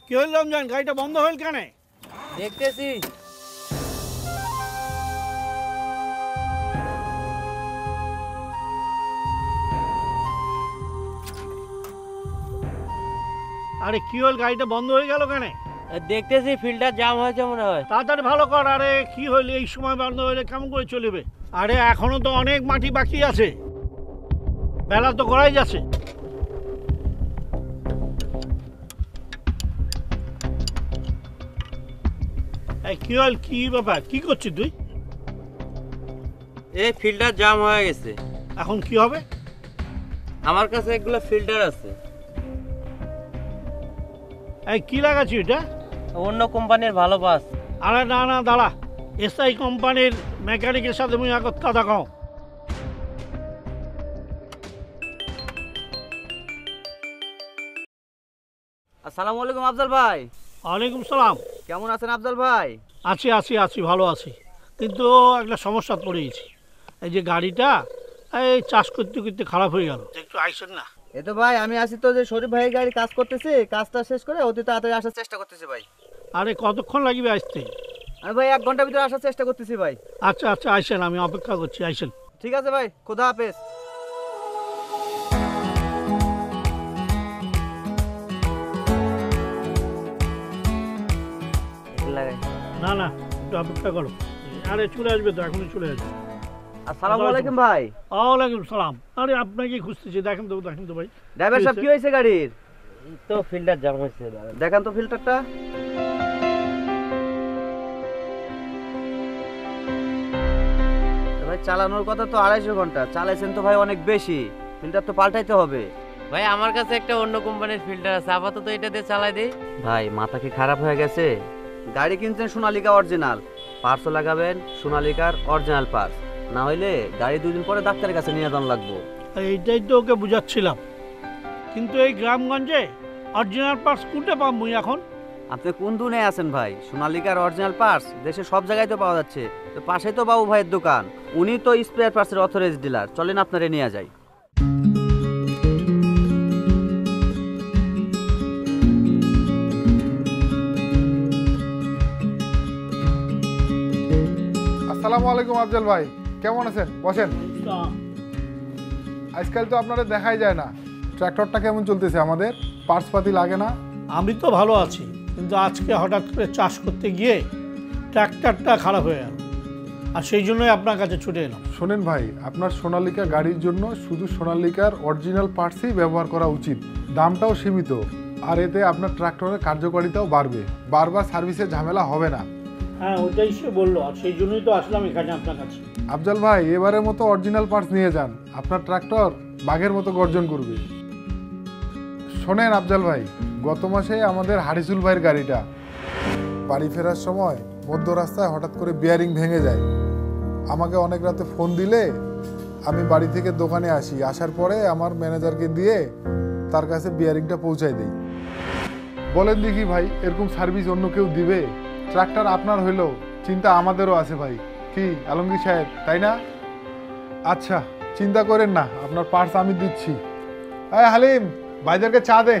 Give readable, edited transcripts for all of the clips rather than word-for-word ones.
কি হইল রমজান, গাড়িটা বন্ধ হইল কেন? দেখতেছি। আরে কি হইল, গাড়িটা বন্ধ হয়ে গেল কেন? দেখতেছি ফিল্টার জাম হয়েছে মনে হয়। তাড়াতাড়ি ভালো কর। আরে কি হইল, এই সময় বন্ধ হইলে কেমন করে চলবে? আরে এখনো তো অনেক মাটি বাকি আছে, বেলা তো গড়াই যাচ্ছে। এই কি হইল, কি ব্যাপার, কি করছিস তুই? এই ফিল্টার জাম হয়ে গেছে। এখন কি হবে? আমার কাছে এগুলো ফিল্টার আছে। এই কি লাগাচ্ছি এটা? অন্য কোম্পানির ভালো পাস। আরে না না, দাঁড়া, এসআই কোম্পানির মেকানিকের সাথে মুই আগত কথা কও। আসসালামু আলাইকুম আফজাল ভাই। ওয়ালাইকুম সালাম। কেমন আছেন আফজাল ভাই? আছি আছি আছি, ভালো আছি, কিন্তু একটা সমস্যা পড়ে গেছি। এই যে গাড়িটা এই চাষ করতে করতে খারাপ হয়ে গেল, একটু আইসেন না। এই তো ভাই আমি আছি তো, যে শরীফ ভাইয়ের গাড়ি কাজ করতেছি, কাজটা শেষ করে অতি তাড়াতাড়ি আসার চেষ্টা করতেছি ভাই। আরে কতক্ষণ লাগবে আসতে? আমি ভাই 1 ঘন্টার ভিতরে আসার চেষ্টা করতেছি ভাই। আচ্ছা আচ্ছা, আইসেন, আমি অপেক্ষা করছি, আইসেন। ঠিক আছে ভাই, খোদা হাফেজ। না না, একটু অপেক্ষা করো। আরে চলে আসবে তো, এখনই চলে আসবে। আসসালামু আলাইকুম ভাই। ওয়ালাইকুম সালাম। আরে আপনাকে খুঁজতেছি, দেখেন তো দেখেন তো ভাই। ড্রাইভার সাহেব কি হয়েছে গাড়ির? তো ফিল্টার জাম হয়েছে, দেখান তো ফিল্টারটা। ভাই চালানোর কথা তো 250 ঘন্টা চালাইছেন তো ভাই, অনেক বেশি। ফিল্টার তো পাল্টাইতে হবে ভাই। আমার কাছে একটা অন্য কোম্পানির ফিল্টার আছে, আপাতত এটা দিয়ে চালাই দেই। ভাই। মাথা কি খারাপ হয়ে গেছে? গাড়ি কিনছেন সোনালিকা অরিজিনাল, পার্টসও লাগাবেন সোনালিকার অরিজিনাল পার্টস, না হইলে গাড়ি 2 দিন পরে ডাক্তারের কাছে নিয়ে যাওয়া লাগবো। এইটাই তো ওকে বুঝাচ্ছিলাম, কিন্তু এই গ্রামগঞ্জে অরিজিনাল পার্টস কোনটা পাবো এখন? আপনি কোন দুনে আছেন ভাই? সোনালিকার অরিজিনাল পার্টস দেশে সব জায়গায় তো পাওয়া যাচ্ছে। তো পাশে তো বাবু ভাইয়ের দোকান, উনি তো স্পেয়ার পার্টসের অথরাইজ ডিলার। চলেন আপনারে নিয়ে যাই। আসসালামু আলাইকুম আফজাল ভাই, কেমন আছেন? বসেন। আজকাল তো আপনারা দেখাই যায় না। ট্র্যাক্টরটা কেমন চলতেছে আমাদের? পার্টস পাতি লাগে না? আমি তো ভালো আছি, কিন্তু আজকে হঠাৎ করে চাষ করতে গিয়ে ট্র্যাক্টরটা খারাপ হয়ে গেল, আর সেই জন্যই আপনার কাছে ছুটে এলাম। শোনেন ভাই, আপনার সোনালিকা গাড়ির জন্য শুধু সোনালিকার অরিজিনাল পার্টসই ব্যবহার করা উচিত। দামটাও সীমিত, আর এতে আপনার ট্র্যাক্টরের কার্যকারিতাও বাড়বে। বারবার সার্ভিসের ঝামেলা হবে না। হ্যাঁ, ওইটাই সে বললো, আর সেই জন্যই তো আসলাম এখানে আপনার কাছে। আফজাল ভাই, এবারের মতো অরিজিনাল পার্টস নিয়ে যান, আপনার ট্র্যাক্টর বাঘের মতো গর্জন করবে। শোনেন আফজাল ভাই, গত মাসে আমাদের হারিসুল ভাইয়ের গাড়িটা বাড়ি ফেরার সময় মধ্য রাস্তায় হঠাৎ করে বিয়ারিং ভেঙে যায়। আমাকে অনেক রাতে ফোন দিলে আমি বাড়ি থেকে দোকানে আসি, আসার পরে আমার ম্যানেজারকে দিয়ে তার কাছে বিয়ারিংটা পৌঁছায় দিই। বলেন দেখি ভাই, এরকম সার্ভিস অন্য কেউ দিবে? ট্রাক্টর আপনার হইলেও চিন্তা আমাদেরও আছে ভাই। কি আলমগীর সাহেব, তাই না? আচ্ছা, চিন্তা করেন না, আপনার পার্টস আমি দিচ্ছি। এই হালিম, ভাইদেরকে চা দে।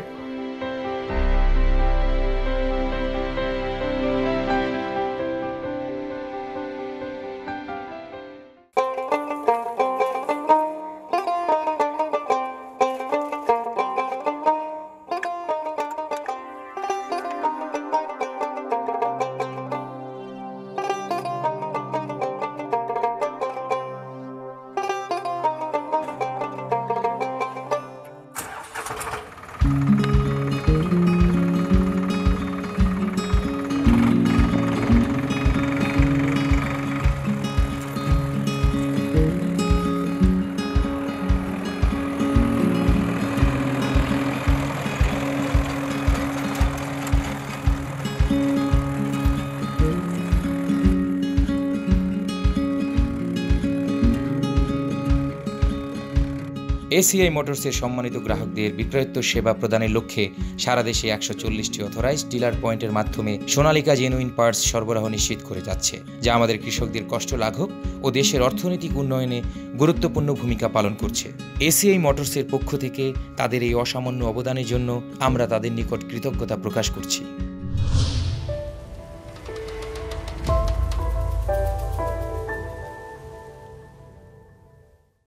এসিআই মোটরসের সম্মানিত গ্রাহকদের বিক্রয়োত্তর সেবা প্রদানের লক্ষ্যে সারা দেশে 140টি অথরাইজড ডিলার পয়েন্টের মাধ্যমে সোনালিকা জেনুইন পার্টস সরবরাহ নিশ্চিত করে যাচ্ছে, যা আমাদের কৃষকদের কষ্ট লাঘব ও দেশের অর্থনৈতিক উন্নয়নে গুরুত্বপূর্ণ ভূমিকা পালন করছে। এসিআই মোটরসের পক্ষ থেকে তাদের এই অসামান্য অবদানের জন্য আমরা তাদের নিকট কৃতজ্ঞতা প্রকাশ করছি।